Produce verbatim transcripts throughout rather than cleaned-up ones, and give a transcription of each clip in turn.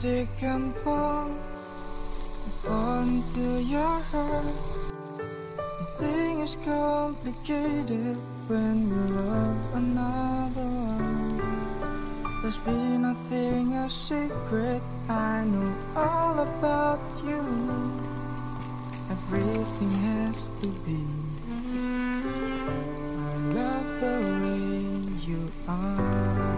sick and fall, fall into your heart. Everything is complicated when you love another one. There's been nothing a secret, I know all about you. Everything has to be. I love the way you are.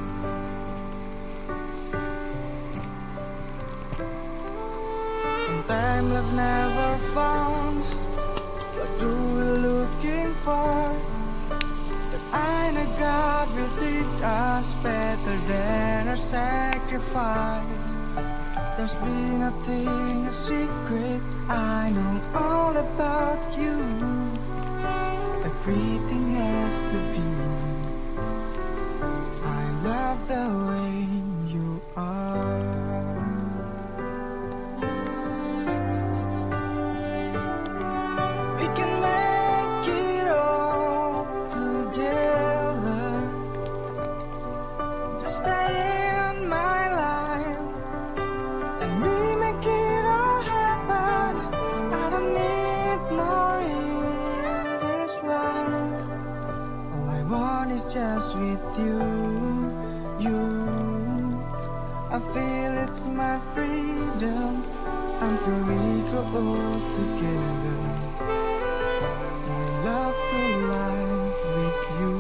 Sometimes I've never found what do we looking for. But I know God will teach us better than our sacrifice. There's been nothing a secret, I know all about you. Everything has to be. I love the way you are. We can make it all together. Just stay in my life and we make it all happen. I don't need more in this life. All I want is just with you, you. I feel it's my freedom until we grow old together. I love to life with you.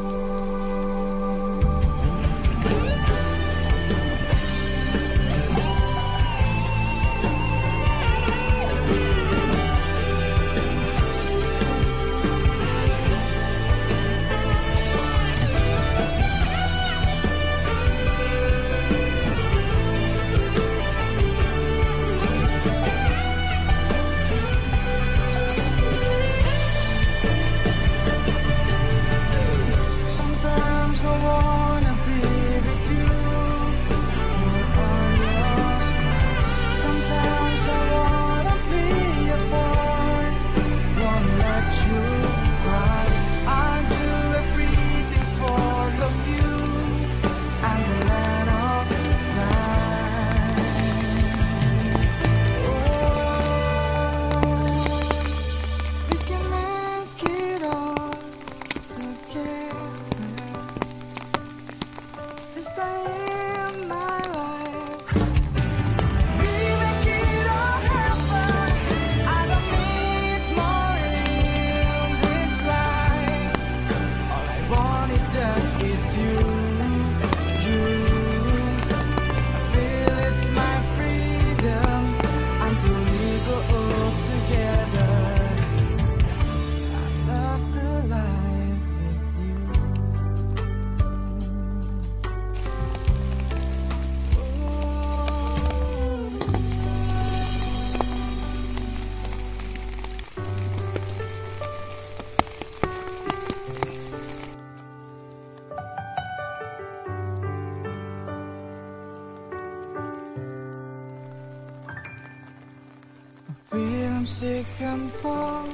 Feel I'm sick and fall,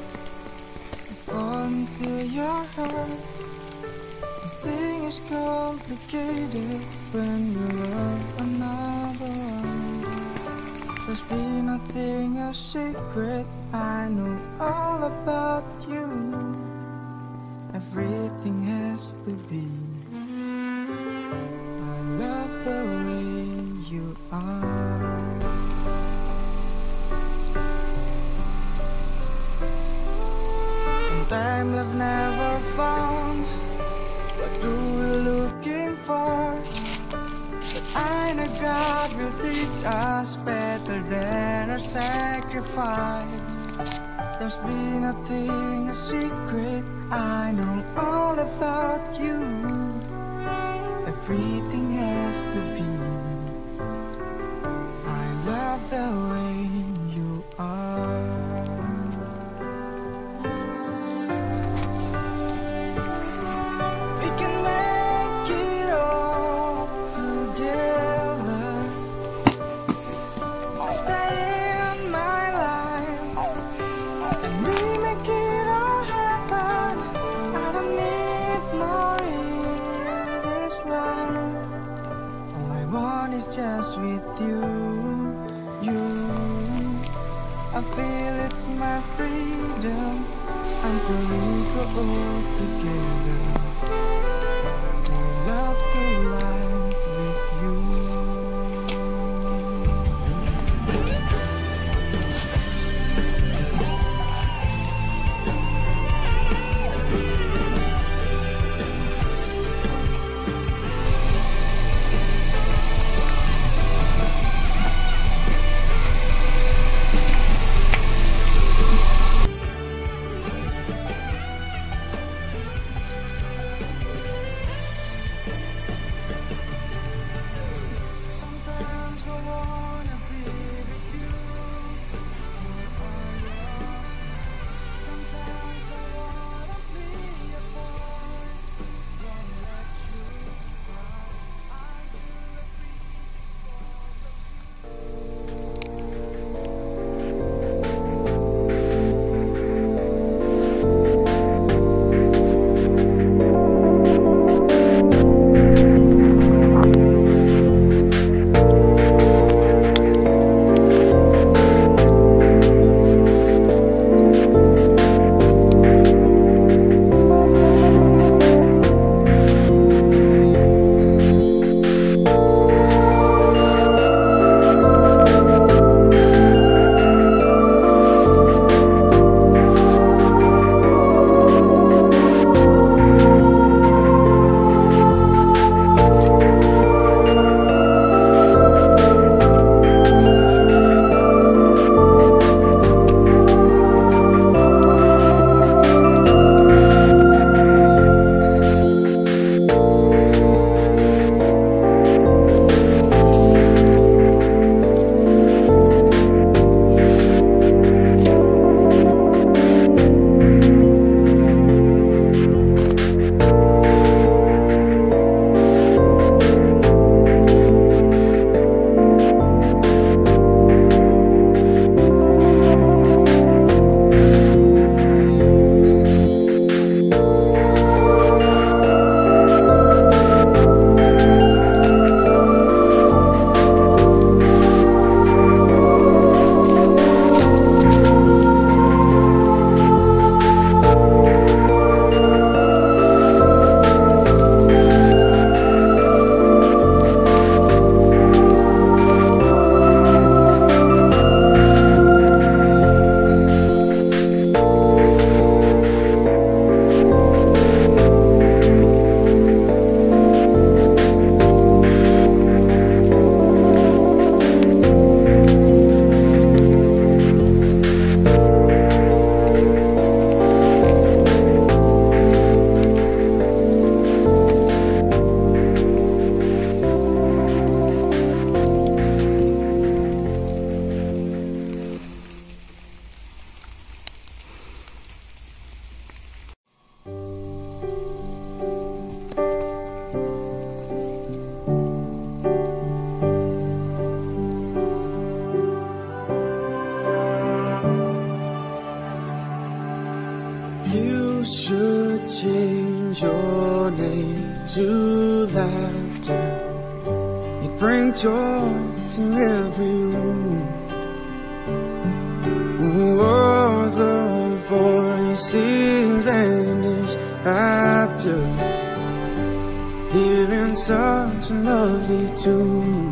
fall into your heart. Everything is complicated when you love another one. There's been nothing a secret, I know all about you. Everything has to be. I love the way you are. Time I've never found what do we looking for. But I know God will teach us better than our sacrifice. There's been nothing a secret, I know all about you. Everything has to be. I love the way you are. I feel it's my freedom until we grow together. Love to life with you. You should change your name to laughter. You bring joy to every room. All the voices vanish after hearing such a lovely tune.